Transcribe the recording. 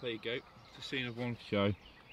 there you go. It's a scene of one show.